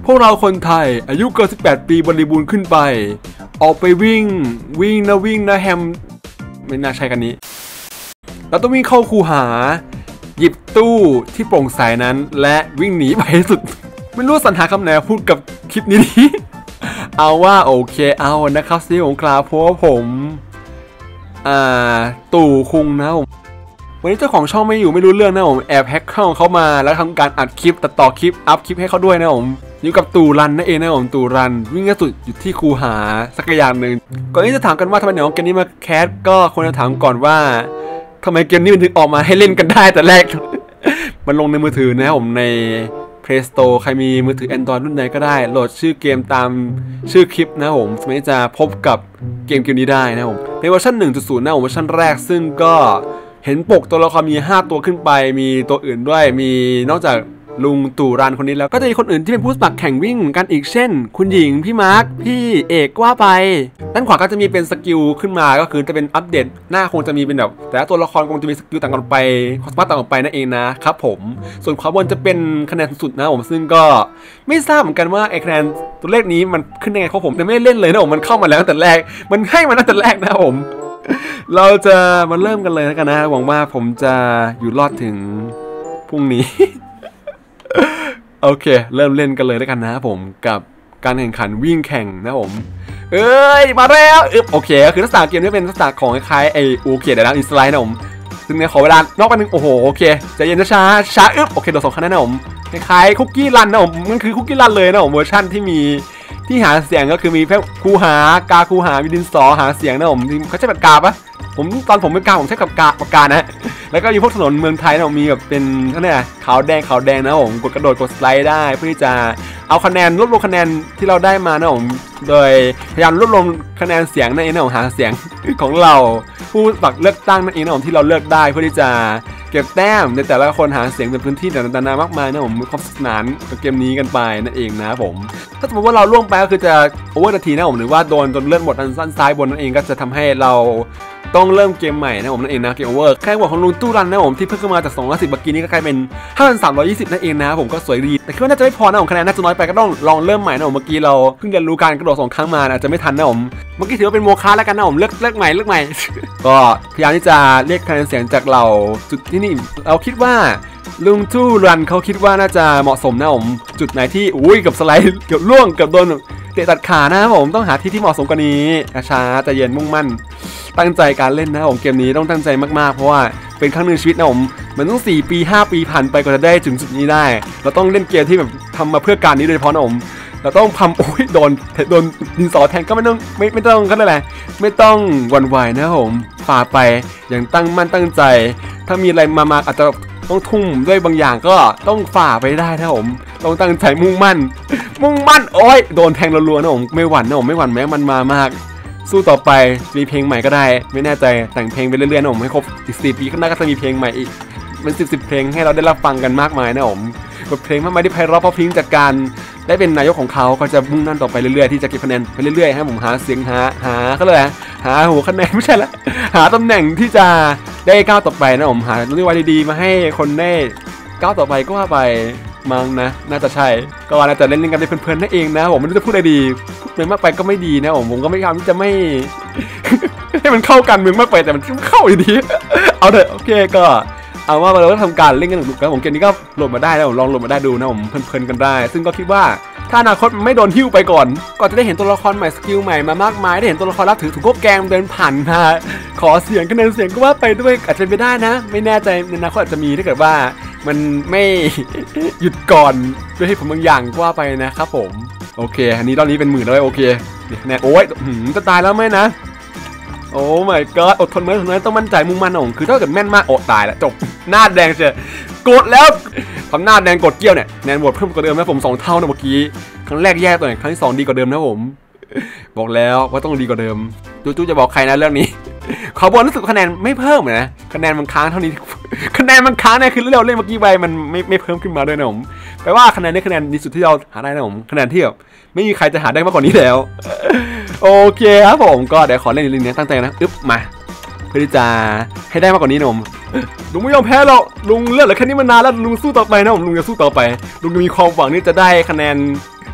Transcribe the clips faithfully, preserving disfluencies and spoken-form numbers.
วกเราคนไทยอายุเกินสิบแปดปีบริบูรณ์ขึ้นไปออกไปวิ่งวิ่งนะวิ่งนะแฮมไม่น่าใช่กันนี้เราต้องวิ่งเข้าคูหาหยิบตู้ที่โปร่งใสนั้นและวิ่งหนีไปสุดไม่รู้สรรหาคำไหนพูดกับคลิปนี้ดีเอาว่าโอเคเอานะครับซีของคลาเพราะว่าผมอ่าตู่คุงนะผมวันนี้เจ้าของช่องไม่อยู่ไม่รู้เรื่องนะผมแอบแฮกเข้าเข้ามาแล้วทำการอัดคลิปตัดต่อคลิปอัพคลิปให้เขาด้วยนะผมอยู่กับตู่รันนั่นเองนะผมตู่รันวิ่งกระสุดอยู่ที่คูหาสักอย่างหนึ่งก่อนที่จะถามกันว่าทำไมเนี่ยเกมนี้มาแคสก็ควรจะถามก่อนว่าทำไมเกมนี้มันถึงออกมาให้เล่นกันได้แต่แรก มันลงในมือถือนะครับผมใน Play Store ใครมีมือถือ Android รุ่นไหนก็ได้โหลดชื่อเกมตามชื่อคลิปนะผมไม่จะพบกับเกมเกมนี้ได้นะผมในเวอร์ชัน หนึ่งจุดศูนย์ นะผมเวอร์ชันแรกซึ่งก็เห็นปกตัวละครมีห้าตัวขึ้นไปมีตัวอื่นด้วยมีนอกจากลุงตู่รันคนนี้แล้วก็จะมีคนอื่นที่เป็นผู้สมัครแข่งวิ่งกันอีกเช่นคุณหญิงพี่มาร์คพี่เอกว่าไปด้านขวาก็จะมีเป็นสกิลขึ้นมาก็คือจะเป็นอัปเดตหน้าคงจะมีเป็นแบบแต่ละตัวละครคงจะมีสกิลต่างกันไปความสามารถต่างกันไปนั่นเองนะครับผมส่วนขวาบนจะเป็นคะแนนสุดนะผมซึ่งก็ไม่ทราบเหมือนกันว่าไอ้คะแนนตัวเลขนี้มันขึ้นยังไงเพราะผมยังไม่เล่นเลยนะผมมันเข้ามาแล้วตั้งแต่แรกมันให้มาตั้งแต่แรกนะผมเราจะมาเริ่มกันเลยแล้วกันนะหวังว่าผมจะอยู่รอดถึงพรุ่งนี้ โอเคเริ่มเล่นกันเลยแล้วกันนะผมกับการแข่งขันวิ่งแข่งนะผมเอ้ยมาแล้วอึ๊บโอเคก็คือลักษณะเกมนี้เป็นลักษณะของคล้ายๆไอโอเคเดี๋ยวนะอินสไลด์นะผมซึ่งเนี่ยขอเวลานอกไปนึงโอ้โหโอเคใจเย็นช้าช้าอึ๊บโอเคโดนสองคะแนนนะผมคล้ายๆคุกกี้รันนะผมมันคือคุกกี้รันเลยนะผมเวอร์ชั่นที่มีที่หาเสียงก็คือมีแค่คูหากาคูหามีดินสอหาเสียงนะผมเขาใช้ปากกาปะผมตอนผมเป็นกาผมใช้กับกาปากกานะแล้วก็มีพวกถนนเมืองไทยนะมีแบบเป็นเขาเนี่ยขาวแดงขาวแดงนะผมกดกระโดดกดสไลด์ได้เพื่อที่จะเอาคะแนนรวบรวมคะแนนที่เราได้มานะผมโดยพยายามรวบรวมคะแนนเสียงนั่นเองนะผมหาเสียงของเราผู้สมัครเลือกตั้งนั่นเองนะผมที่เราเลือกได้เพื่อที่จะเก็บแต้มในแต่ละคนหาเสียงในพื้นที่ต่างๆมากมายนะผมมีความสนุกสนานกับเกมนี้กันไปนั่นเองนะผมถ้าสมมติว่าเราล่วงไปก็คือจะโอเวอร์นาทีนะผมหรือว่าโดนจนเลื่อนหมดอันสั้นซ้ายบนนั่นเองก็จะทำให้เราต้องเริ่มเกมใหม่นะผมนั่นเองนะเกมโอเวอร์แค่บอกของลุงตู้รันนะผมที่เพิ่งขึ้นมาจากสองร้อยสิบเมื่อกี้นี้ก็กลายเป็นห้าพันสามร้อยยี่สิบนั่นเองนะผมก็สวยดีแต่คิดว่าน่าจะไม่พอนะผมคะแนนน่าจะน้อยไปก็ต้องลองเริ่มใหม่นะผมเมื่อกี้เราเพิ่งเรียนรู้การกระโดดสองครั้งมาอาจจะไม่ทันนะผมเมื่อกี้ถือว่าเป็นโมฆะแล้วกันนะผมเลือกเลือกใหม่เลือกใหม่ ก็พยายามที่จะเรียกคะแนนเสียงจากเราจุดที่นี่เราคิดว่าลุงตู้รันเขาคิดว่าน่าจะเหมาะสมนะผมจุดไหนที่อุ้ยกับสไลด์เกือบล่วงเกือบโดนเตะตัดขานะผมต้องหาที่ที่เหมาะสมกว่านี้ช้าใจเย็นมุ่งมั่นตั้งใจการเล่นนะผมเกมนี้ต้องตั้งใจมากๆเพราะว่าเป็นครั้งหนึ่งชีวิตนะผมมันต้องสี่ปีห้าปีผ่านไปกว่าจะได้ถึงจุดนี้ได้เราต้องเล่นเกมที่แบบทำมาเพื่อการนี้โดยเฉพาะนะผมเราต้องทำโอ้ยโดนโดนดินสอแทงก็ไม่ต้องไม่ไม่ต้องก็ได้แหละไม่ต้องหวั่นไหวนะผมฝ่าไปอย่างตั้งมั่นตั้งใจถ้ามีอะไรมามาอาจจะต้องทุ่มด้วยบางอย่างก็ต้องฝ่าไปได้นะผมต้องตั้งใจมุ่งมั่นมุ่งมั่นโอ้ยโดนแทงรัวๆนะผมไม่หวั่นนะผมไม่หวั่นแม้มันมามากสู้ต่อไปมีเพลงใหม่ก็ได้ไม่แน่ใจแต่งเพลงไปเรื่อยๆนะผมให้ครบอีกสี่ปีข้างหน้าก็จะมีเพลงใหม่อีกเป็นสิบสิบเพลงให้เราได้รับฟังกันมากมายนะผมบทเพลงมากมายที่ไพเราะเพราะพริ้งจากการได้เป็นนายกของเขาก็จะมุ่งนั่นต่อไปเรื่อยๆที่จะเก็บคะแนนไปเรื่อยๆให้ผมหาเสียงหาหาเขาเลยหาหัวคะแนนไม่ใช่ละหาตำแหน่งที่จะได้ก้าวต่อไปนะผมหานโยบายดีๆมาให้คนได้ก้าวต่อไปก็ว่าไปมั้งนะน่าจะใช่ก็น่าจะเล่นกันได้เพลินๆนั่นเองนะผมไม่รู้จะพูดอะไรดีเมืองมากไปก็ไม่ดีนะผมผมก็ไม่พยายามที่จะไม่ ให้มันเข้ากันเมืองมากไปแต่มันเข้าอยู่ดี เอาเถอะโอเคก็เอาว่าเราก็ทำการเล่นกันหนุกๆกันผมเกมนี้ก็โหลดมาได้นะผมลองโหลดมาได้ดูนะผมเพลินๆกันได้ซึ่งก็คิดว่าถ้าอนาคตไม่โดนหิ้วไปก่อนก็จะได้เห็นตัวละครใหม่สกิลใหม่มามากมายได้เห็นตัวละครรับถือถุงกบแกงเดินผ่านมาขอเสียงคะแนนเสียงก็ว่าไปด้วยอาจจะเป็นไปได้นะไม่แน่ใจในอนาคตอาจจะมีถ้าเกิดว่ามันไม่หยุดก่อนด้วยให้ผมบางอย่างก็ว่าไปนะครับผมโอเคอันนี้รอบนี้เป็นหมื่นแล้วโอเคเนี่ยโอ้ยจะตายแล้วไหมนะโอ้ my god อดทนไหมอดทนไหมต้องมั่นใจมุ่งมั่นของคือถ้าเกิดแม่นมากโอ้ตายแล้วจบหน้าแดงเชียกดแล้วทำหน้าแดงกดเกี้ยวเนี่ยแนนบวชเพิ่มกว่าเดิมนะผมสองเท่านะเมื่อกี้ครั้งแรกแย่ตัวไหนครั้งที่สองดีกว่าเดิมนะผมบอกแล้วว่าต้องดีกว่าเดิมจู้ๆจะบอกใครนะเรื่องนี้ขอบอลรู้สึกคะแนนไม่เพิ่มนะคะแนนมันค้างเท่านี้คะแนนมันค้างเนี่ยคือเราเล่นเมื่อกี้ไปมันไม่ไม่เพิ่มขึ้นมาด้วยนะผมแปลว่าคะแนนนี้คะแนนดีสุดที่เราหาได้นะผมคะแนนที่แบบไม่มีใครจะหาได้มากกว่านี้แล้วโอเคครับผมก็เดี๋ยวขอเล่นอีกนิดนึงตั้งใจนะอึ๊บมาเพื่อที่จะให้ได้มากกว่านี้นะผมลุงไม่ยอมแพ้หรอกลุงเลือกเหลือแค่นี้มานานแล้วลุงสู้ต่อไปนะผมลุงจะสู้ต่อไปลุงจะมีความหวังที่จะได้คะแนน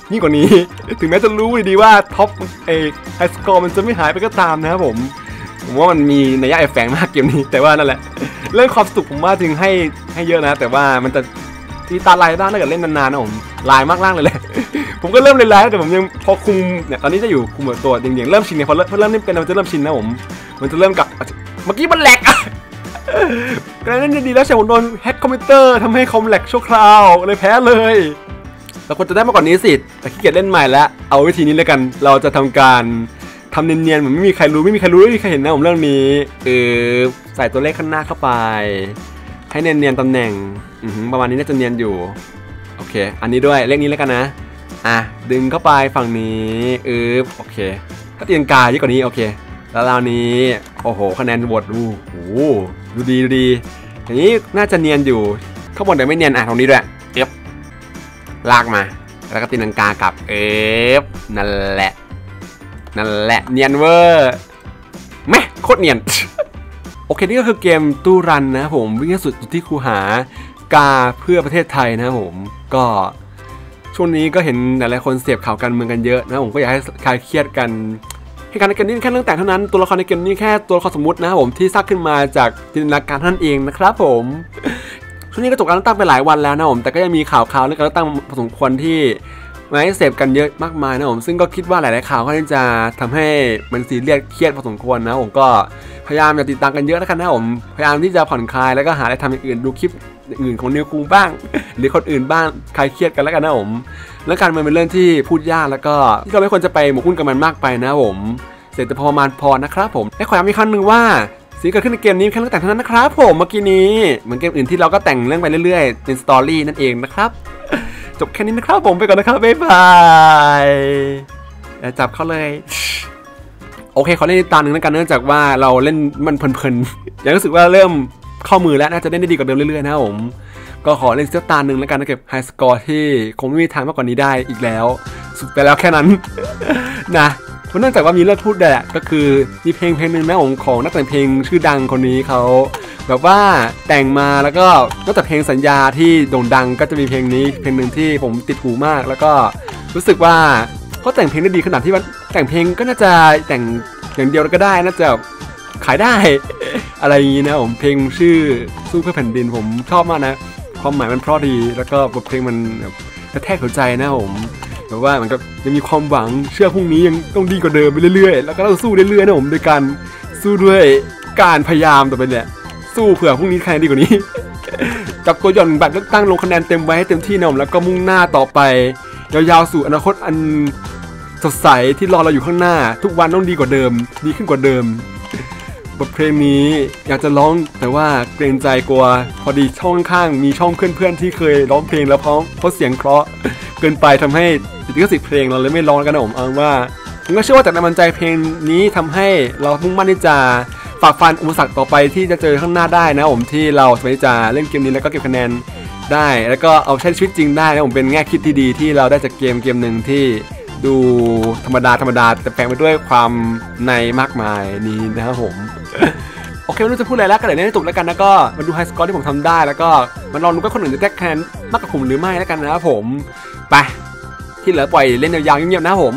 ยิ่งกว่านี้ถึงแม้จะรู้ดีว่าท็อปเอไฮสกอร์มันจะไม่หายไปก็ตามนะครับผมผมว่ามันมีนัยแอบแฝงมากเกมนี้แต่ว่านั่นแหละเรื่องความสุขผมว่าจึงให้ให้เยอะนะแต่ว่ามันจะมีตาลายบ้างถ้าเกิดเล่นนานๆนะผมลายมากล่างเลยแหละผมก็เริ่มเลยลายแต่ผมยังพอคุมเนี่ยตอนนี้จะอยู่คุมตัวเด่งๆเริ่มชินเนี่ยพอเริ่มพอเริ่มนี่เป็นมันจะเริ่มชินนะผมมันจะเริ่มกับเมื่อกี้มันแหลกอะการเล่นดีแล้วใช่ผมโดนแฮกคอมพิวเตอร์ทำให้คอมแหลกชั่วคราวเลยแพ้เลยเราควรจะได้มากกว่านี้สิแต่ขี้เกียจเล่นใหม่แล้วเอาวิธีนี้เลยกันเราจะทำการทำเนียนๆเหมือนไม่มีใครรู้ไม่มีใครรู้ไม่มีใครเห็นนะผมเรื่องนี้เออใส่ตัวเลขข้างหน้าเข้าไปให้เนียนๆตำแหน่งประมาณนี้น่าจะเนียนอยู่โอเคอันนี้ด้วยเลขนี้แล้วกันนะอ่ะดึงเข้าไปฝั่งนี้เออโอเคถ้าเตียงกาเยอะกว่านี้โอเคแล้วราวนี้โอ้โหคะแนนโหวตดูโอ้ดูดีดูดีอย่างนี้น่าจะเนียนอยู่ข้างบนแต่ไม่เนียนอ่ะตรงนี้ด้วยเอฟลากมาแล้วก็ตีลังกากับเอฟนั่นแหละนั่นแหละเนียนเวอร์แม่โคตรเนียน โอเคนี่ก็คือเกมตู้รันนะผมวิ่งสุดที่คูหากาเพื่อประเทศไทยนะผมก็ช่วงนี้ก็เห็นหลายๆคนเสพข่าวการเมืองกันเยอะนะผมก็อยากให้คลายเครียดกันให้การในเกมนี้แค่เรื่องแต่งเท่านั้นตัวละครในเกมนี้แค่ตัวละครสมมุตินะผมที่สร้างขึ้นมาจากจินตนาการท่านเองนะครับผมช่วงนี้ก็จบการเลือกตั้งไปหลายวันแล้วนะผมแต่ก็ยังมีข่าวข่าวเรื่องการเลือกตั้งพอสมควรที่มาให้เสพกันเยอะมากมายนะผมซึ่งก็คิดว่าหลายๆข่าวก็จะทำให้มันซีเรียสเครียดพอสมควรนะผมก็พยายามจะติดตามกันเยอะแล้วกันนะผมพยายามที่จะผ่อนคลายแล้วก็หาอะไรทำอย่างอื่นดูคลิปอื่นของนิวคุงบ้างหรือคนอื่นบ้างคลายเครียดกันแล้วกันนะผมและการมันเป็นเรื่องที่พูดยากแล้วก็ที่เราไม่ควรจะไปหมกมุ่นกับมันมากไปนะผมเสร็จแต่พอประมาณพอนะครับผมและขอย้ำอีกครั้งหนึ่งว่าสิ่งที่เกิดขึ้นในเกมนี้แค่เรื่องแต่งเท่านั้นนะครับผมเมื่อกี้นี้เหมือนเกมอื่นที่เราก็แต่งเรื่องไปเรื่อยๆเป็นสตอรี่นั่นเองนะครับจบแค่นี้นะครับผมไปก่อนนะครับบ๊ายบายแล้วจับเขาเลยโอเคขอเล่นตาหนึ่งแล้วกันเนื่องจากว่าเราเล่นมันเพลินๆยังรู้สึกว่าเริ่มเข้ามือแล้วน่าจะเล่นได้ดีกว่าเดิมเรื่อยๆนะครับผมก็ขอเล่นเสื้อตาหนึ่งแล้วกันนะเก็บไฮสกอร์ที่คงไม่มีทางมากกว่านี้ได้อีกแล้วสุดไปแล้วแค่นั้นนะเพราะเนื่องจากว่ามีเรื่องพูดแดดก็คือมีเพลงเพลงหนึ่งนะของของนักแต่งเพลงชื่อดังคนนี้เขาแบบว่าแต่งมาแล้วก็นอกจากเพลงสัญญาที่โด่งดังก็จะมีเพลงนี้เพลงหนึ่งที่ผมติดหูมากแล้วก็รู้สึกว่าเขาแต่งเพลงได้ดีขนาดที่ว่าแต่งเพลงก็น่าจะแต่งอย่างเดียวก็ได้น่าจะขายได้อะไรอย่างนี้นะผมเพลงชื่อสู้เพื่อแผ่นดินผมชอบมากนะความหมายมันเพราะดีแล้วก็บทเพลงมันกระแทกหัวใจนะผมแบบว่ามันก็ยังมีความหวังเชื่อพรุ่งนี้ยังต้องดีกว่าเดิมไปเรื่อยๆแล้วก็ต้องสู้เรื่อยๆนะผมโดยการสู้ด้วยการพยายามต่อไปเนี่ยสู้เผื่อพรุ่งนี้คะแนนดีกว่านี้ จับตัวหย่อนบัตรเลือกตั้งลงคะแนนเต็มไว้ให้เต็มที่นะผมแล้วก็มุ่งหน้าต่อไปยาวๆสู่อนาคตอันสดใสที่รอเราอยู่ข้างหน้าทุกวันต้องดีกว่าเดิมดีขึ้นกว่าเดิมบทเพลงนี้อยากจะร้องแต่ว่าเกรงใจกลัวพอดีช่องข้างมีช่องเพื่อนๆที่เคยร้องเพลงแล้วเพราะเพราะเสียงเพราะเกินไปทำให้ติดลิขสิทธิ์เพลงเราเลยไม่ร้องกันนะผมเอาว่าผมก็เชื่อว่าจากแรงบันดาลใจเพลงนี้ทำให้เรามุ่งมั่นที่จะฝ่าฟันอุปสรรคต่อไปที่จะเจอข้างหน้าได้นะผมที่เราสามารถจะเล่นเกมนี้แล้วก็เก็บคะแนนได้แล้วก็เอาใช้ชีวิตจริงได้นะผมเป็นแง่คิดที่ดีที่เราได้จากเกมเกมหนึ่งที่ดูธรรมดาธรรมดาแต่แฝงไปด้วยความในมากมายนี้นะครับผมโอเคไม่รู้จะพูดอะไรแล้วก็เดี๋ยวเล่นให้จบแล้วกันแล้วก็มาดูไฮสกอร์ที่ผมทำได้แล้วก็มาลองดูว่าคนอื่นจะได้คะแนนมากกว่าผมหรือไม่แล้วกันนะครับผมไปที่เหลือปล่อยเล่นยาวๆเงียบๆนะผม